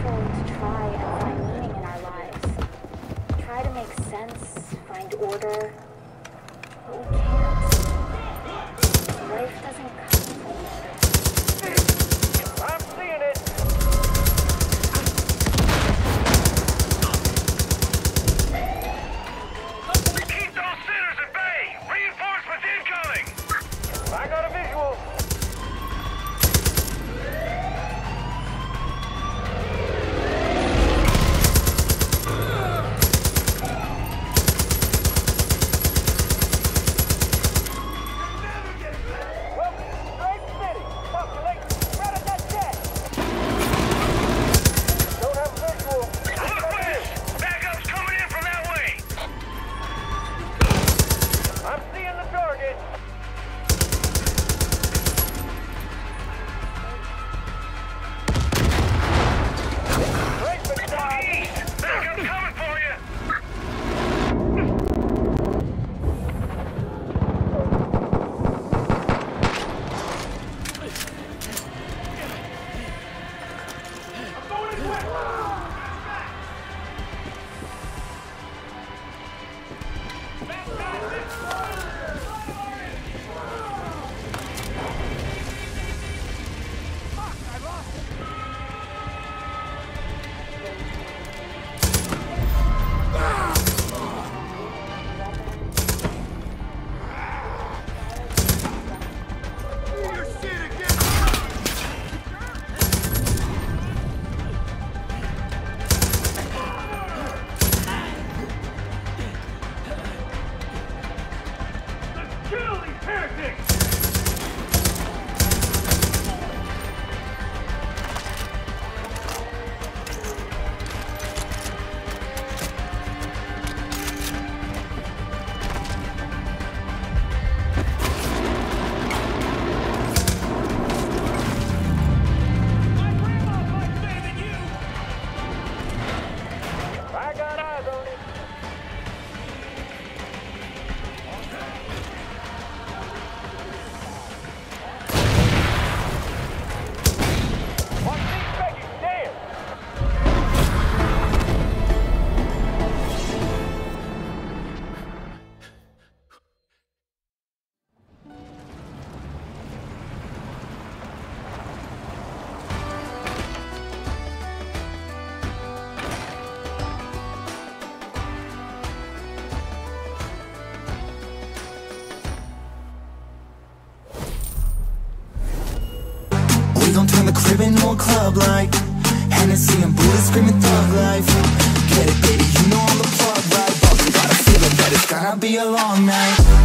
essential to try and find meaning in our lives. Try to make sense, find order, but we can't. Life doesn't come from order. I'm seeing it! Keep those sinners at bay! Reinforcements incoming! I got a visual! We gon' turn the crib into a club like Hennessy and Buddha screaming thug life. Get it, baby, you know I'm the plug, right? But we got a feeling that it's gonna be a long night.